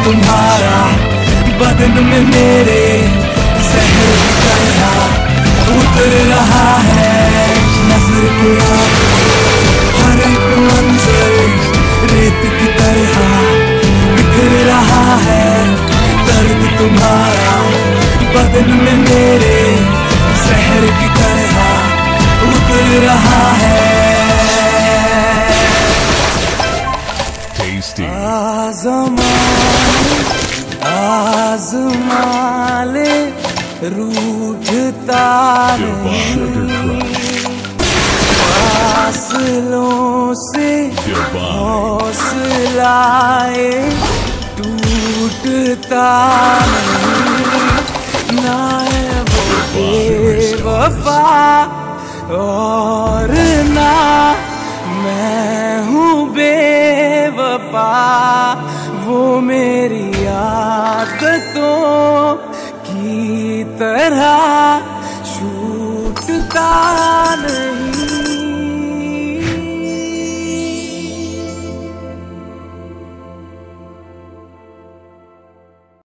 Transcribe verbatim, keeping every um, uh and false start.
तुम्हारा बदन में मेरे शहर की तरह उतर रहा है नजर पे हर एक मंजर रेत की तरह बिखर रहा है दर्द तुम्हारा बदन में मेरे शहर की तरह उतर रहा है। आज़माले रूठता नहीं फासलों से हौसलाए टूटता नहीं ना वो बेवफा और ना मैं हूँ बेवफा वो मेरी आदतों की तरह